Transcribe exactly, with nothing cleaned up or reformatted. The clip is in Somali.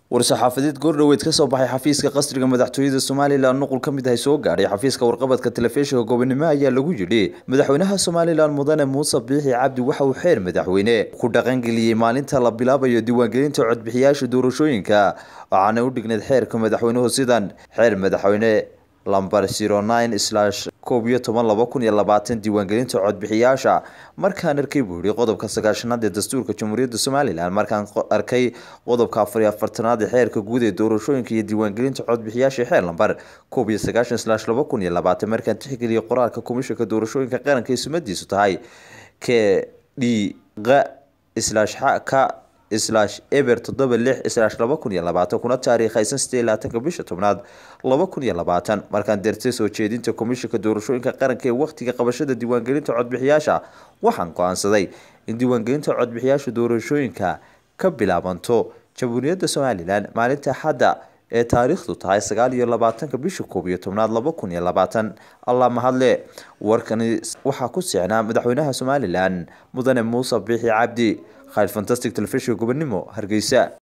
war-saxaafadeed goordhoweed ka soo baxay xafiiska qasriga madaxtooyada Soomaaliland nuqul ka mid ah soo gaaray xafiiska warqabadka telefishinka gobonimo ayaa lagu yiri madaxweynaha Soomaaliland mudane Muuse Biixi Cabdi waxa uu xeer madaxweyne ku dhaqan galiyay maalinta la bilaabayo diiwaangelinta codbixiyaasha doorashooyinka waxaana u dhigneed xeerka madaxweynuhu sidan xeer madaxweyne lambar zero nine slash koob iyo toban laba kun iyo labaatan diiwaangelinta codbixiyaasha markaan arkay buuri qodobka sagaashanaad ee dastuurka Jamhuuriyadda Soomaaliland markaan arkay qodobka afar iyo afartanaad ee xeerka guud ee doorashooyinka iyo diiwaangelinta codbixiyaasha xeer lambar koob iyo sagaashan slash laba kun iyo labaatan markaan tixgeliyay qoraalka komishanka doorashooyinka qaranka ee sumadiisu tahay k d g slash ka slash eber toddoba lix slash laba kun iyo labaatan kuna taariikhaysan siddeed iyo labaatanka bisha tobnaad laba kun iyo labaatan markaan deertay soo jeedinta komishanka doorashooyinka qaranka ee waqtiga qabashada diiwaangelinta codbixiyaasha waxaan go'aansaday in diiwaangelinta codbixiyaasha doorashooyinka ka bilaabanto Jamhuuriyadda Soomaaliland maalinta Axadda ee taariikhdu tahay sagaal iyo labaatanka bisha koob iyo tobnaad laba kun iyo labaatan Allah mahadle warkani waxa ku sicnaa madaxweynaha Soomaaliland mudane Muuse Biixi Cabdi Khayr Fantastic Television gobonimo Hargeysa.